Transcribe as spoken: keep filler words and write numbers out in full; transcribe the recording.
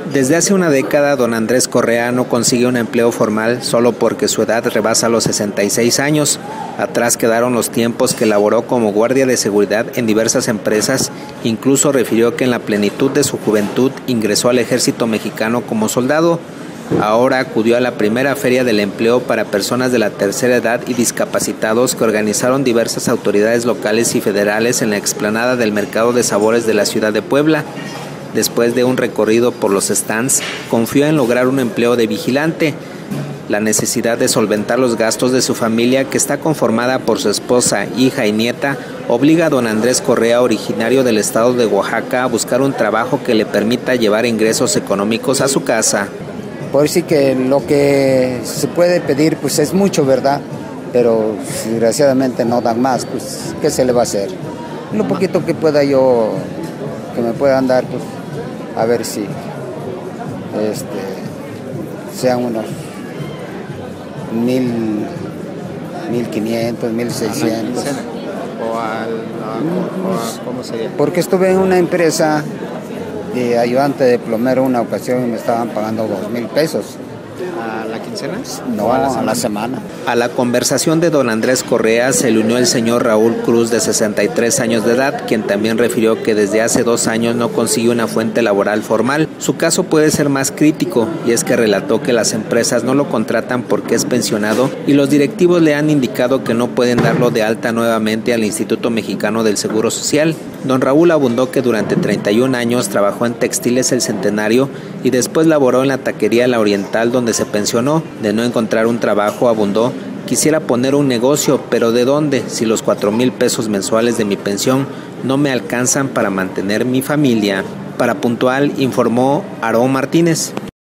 Desde hace una década, don Andrés Correa no consigue un empleo formal solo porque su edad rebasa los sesenta y seis años. Atrás quedaron los tiempos que laboró como guardia de seguridad en diversas empresas. Incluso refirió que en la plenitud de su juventud ingresó al ejército mexicano como soldado. Ahora acudió a la primera feria del empleo para personas de la tercera edad y discapacitados que organizaron diversas autoridades locales y federales en la explanada del Mercado de Sabores de la ciudad de Puebla. Después de un recorrido por los stands, confió en lograr un empleo de vigilante. La necesidad de solventar los gastos de su familia, que está conformada por su esposa, hija y nieta, obliga a don Andrés Correa, originario del estado de Oaxaca, a buscar un trabajo que le permita llevar ingresos económicos a su casa. Por decir que lo que se puede pedir pues es mucho, ¿verdad? Pero desgraciadamente no dan más, pues ¿qué se le va a hacer? Lo poquito que pueda yo, que me puedan dar, pues a ver si este, sean unos mil, mil quinientos, mil seiscientos. ¿O al, a, ¿Cómo sería? Porque estuve en una empresa de ayudante de plomero una ocasión y me estaban pagando dos mil pesos. ¿A la quincena? No, a la, a la semana. A la conversación de don Andrés Correa se le unió el señor Raúl Cruz, de sesenta y tres años de edad, quien también refirió que desde hace dos años no consigue una fuente laboral formal. Su caso puede ser más crítico, y es que relató que las empresas no lo contratan porque es pensionado y los directivos le han indicado que no pueden darlo de alta nuevamente al Instituto Mexicano del Seguro Social. Don Raúl abundó que durante treinta y un años trabajó en Textiles El Centenario y después laboró en la taquería La Oriental, donde se pensionó. De no encontrar un trabajo, abundó: quisiera poner un negocio, pero ¿de dónde? Si los cuatro mil pesos mensuales de mi pensión no me alcanzan para mantener mi familia. Para Puntual, informó Aarón Martínez.